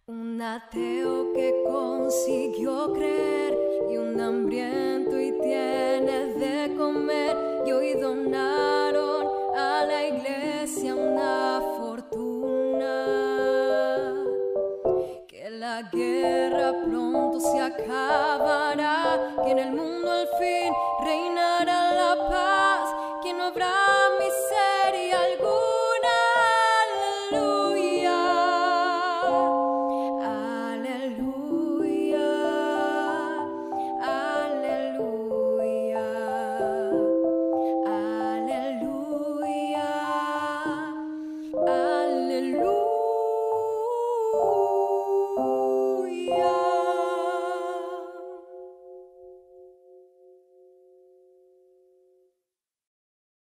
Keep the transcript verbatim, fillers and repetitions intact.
Un ateo que consiguió creer y un hambriento y tiene de comer, y hoy donaron a la iglesia una fortuna. Que la guerra pronto se acabará, que en el mundo al fin reinará la paz, que no habrá miseria alguna.